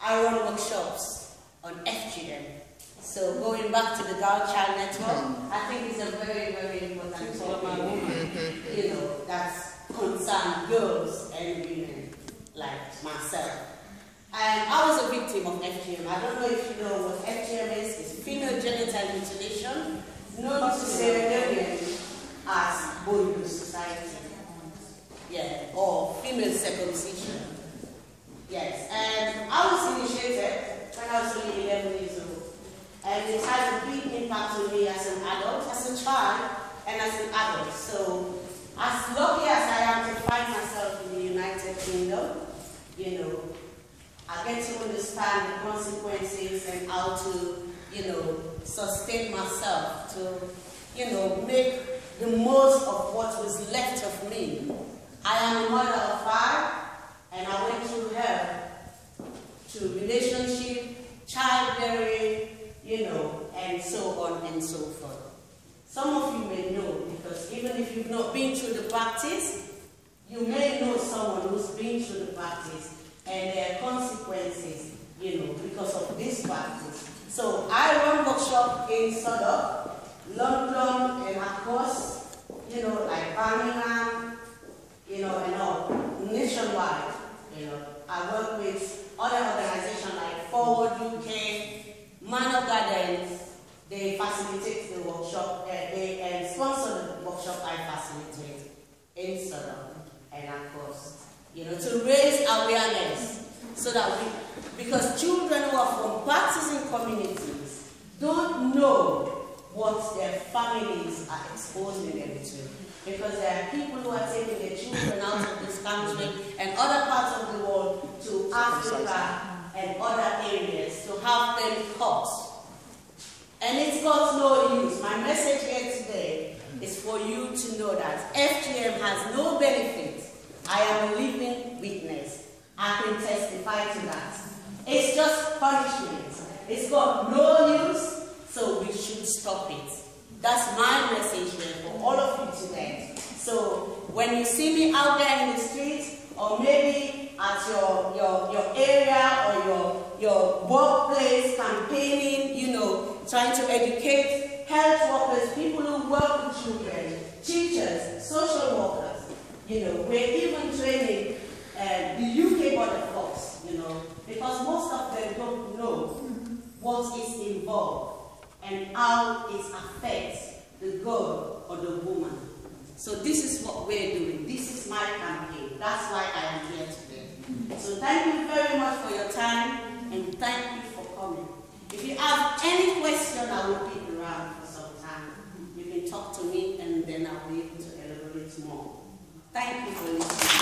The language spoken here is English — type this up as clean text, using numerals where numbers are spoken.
I run workshops on FGM. So going back to the Girl Child Network, I think it's a very, very important topic, you know, that's concerned girls and women like myself. And I was a victim of FGM. I don't know if you know what FGM is. It's female genital mutilation, known to Leone as girls.The society. Yeah, or female circumcision. Yes, and I was initiated when I was only 11 years old. And it had a big impact on me as an adult, as a child, and as an adult. So, as lucky as I am to find myself in the United Kingdom, you know, I get to understand the consequences and how to, you know, sustain myself, to, you know, make the most of what was left of me. I am a mother of 5, and I went through hell, to relationship, childbearing, you know, and so on and so forth. Some of you may know, because even if you've not been through the practice, you may know someone who's been through the practice and their consequences, you know, because of this practice. So I run workshop in Southwark, London, and of course, you know, like Birmingham, you know, and all, nationwide, you know. I work with other organizations like Forward UK, Manor Gardens. They facilitate the workshop, they sponsor the workshop I facilitate in Southwark, and of course, you know, to raise awareness so that because children who are from practicing communities don't know what their families are exposing them to. Because there are people who are taking their children out of this country and other parts of the world to Africa and other areas to have them caught. And it's got no use. My message here today is for you to know that FGM has no benefit. I am a living witness. I can testify to that. It's just punishment. It's got no use, so we should stop it. That's my message here for all of you today. So when you see me out there in the streets, or maybe at your area or your workplace campaigning, you know, trying to educate health workers, people who work with children, teachers, social workers, you know, we're even training the UK border force, you know, because most of them don't know what is involved and how it affects the girl or the woman. So this is what we're doing. This is my campaign. That's why I am here today. So thank you very much for your time, and thank you for coming. If you have any question, I will be around for some time. You can talk to me, and then I'll be able to elaborate more. Thank you for listening.